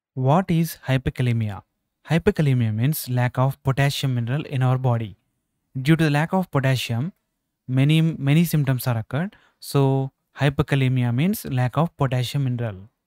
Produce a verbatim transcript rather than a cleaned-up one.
What is hypokalemia? Hypokalemia means lack of potassium mineral in our body. Due to the lack of potassium, many many symptoms are occurred. So hypokalemia means lack of potassium mineral.